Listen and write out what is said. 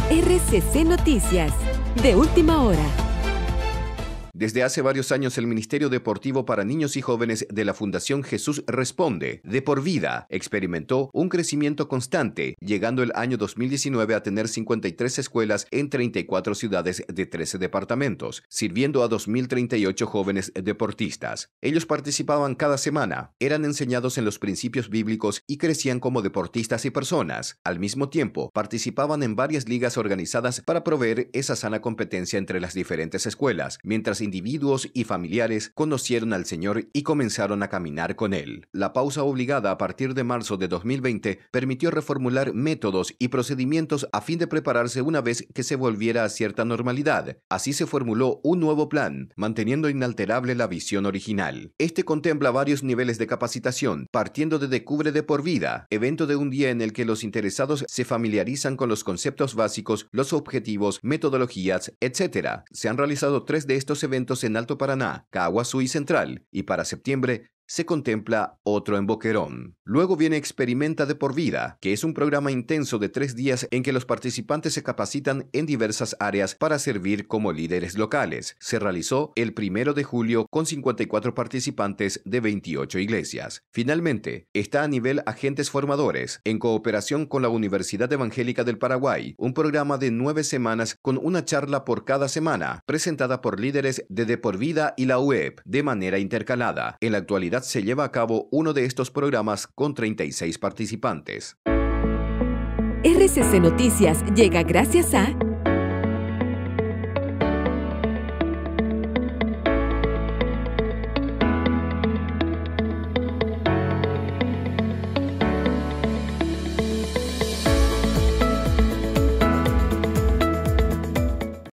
RCC Noticias, de última hora. Desde hace varios años, el Ministerio Deportivo para Niños y Jóvenes de la Fundación Jesús Responde, de por vida, experimentó un crecimiento constante, llegando el año 2019 a tener 53 escuelas en 34 ciudades de 13 departamentos, sirviendo a 2.038 jóvenes deportistas. Ellos participaban cada semana, eran enseñados en los principios bíblicos y crecían como deportistas y personas. Al mismo tiempo, participaban en varias ligas organizadas para proveer esa sana competencia entre las diferentes escuelas, mientras individuos y familiares conocieron al Señor y comenzaron a caminar con Él. La pausa obligada a partir de marzo de 2020 permitió reformular métodos y procedimientos a fin de prepararse una vez que se volviera a cierta normalidad. Así se formuló un nuevo plan, manteniendo inalterable la visión original. Este contempla varios niveles de capacitación, partiendo de Cubre de por vida, evento de un día en el que los interesados se familiarizan con los conceptos básicos, los objetivos, metodologías, etc. Se han realizado 3 de estos eventos en Alto Paraná, Caguazú y Central, y para septiembre se contempla otro en Boquerón. Luego viene Experimenta de por vida, que es un programa intenso de 3 días en que los participantes se capacitan en diversas áreas para servir como líderes locales. Se realizó el 1 de julio con 54 participantes de 28 iglesias. Finalmente, está a nivel Agentes Formadores, en cooperación con la Universidad Evangélica del Paraguay, un programa de 9 semanas con una charla por cada semana, presentada por líderes de por vida y la UEP, de manera intercalada. En la actualidad se lleva a cabo uno de estos programas con 36 participantes. RCC Noticias llega gracias a